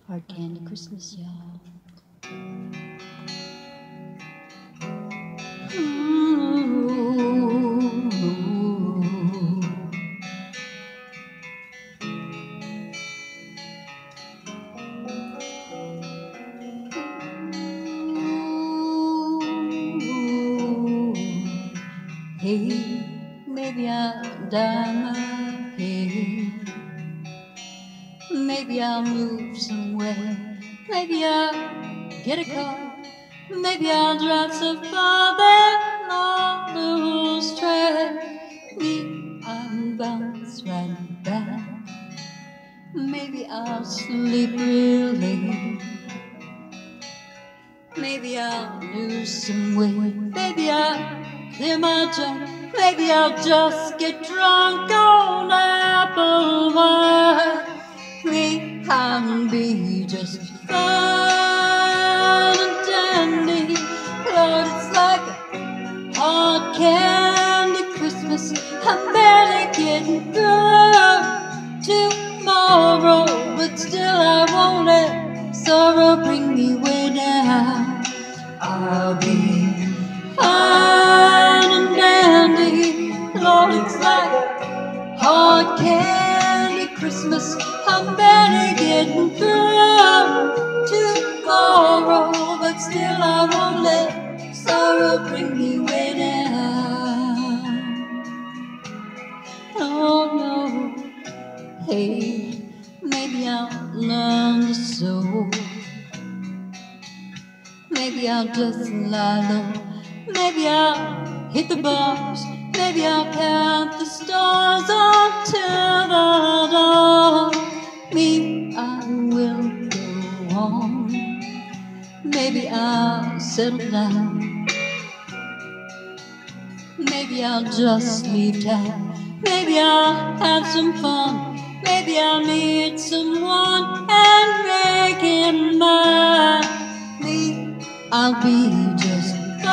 Hard candy Christmas, y'all. Hey, maybe I'll dye my hair. Maybe I'll move somewhere. Maybe I'll get a car. Maybe I'll drive so far that I'll lose track. Me, I'll bounce right back. Maybe I'll sleep real late. Maybe I'll lose some weight. Maybe I'll clear my junk. Maybe I'll just get drunk on apple wine. Me, I'll be just fine and dandy. Lord, it's like a hard candy Christmas. I'm barely getting through tomorrow, but still I won't let sorrow bring me way down. I'll be fine and dandy. Lord, it's like hard candy Christmas. I'm barely getting through tomorrow, but still I won't let sorrow bring me way down. Oh no, hey, maybe I'll learn to sew. Maybe I'll just lie low. Maybe I'll hit the bars. Maybe I'll count the stars until the dawn. Me, I will go on. Maybe I'll settle down. Maybe I'll just leave town. Maybe I'll have some fun. Maybe I'll meet someone and make it mine. Me, I'll be just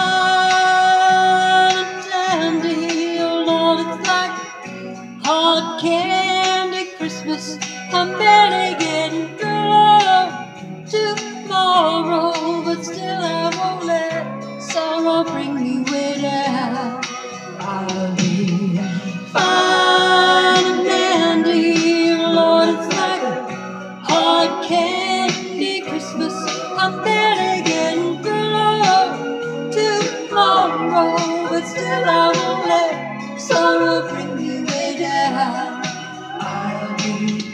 fine and dandy. Oh Lord, it's like hard candy Christmas. I'm barely getting through tomorrow, but still I won't let sorrow bring me way down. I'll be fine and dandy. Lord, it's like hard candy Christmas. I'm barely getting through tomorrow, but still I won't let sorrow bring me way down. I'll be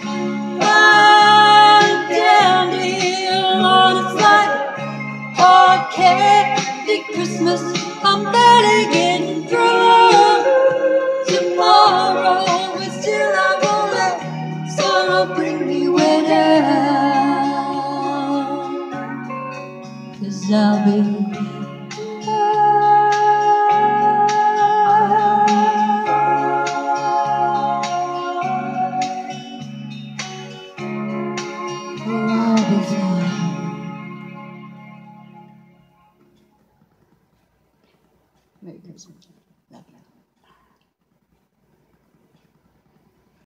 fine and dandy. Lord, it's like hard candy Christmas. I'm barely getting through tomorrow, but still I won't let sorrow bring me way down. 'Cause I'll be Merry Christmas.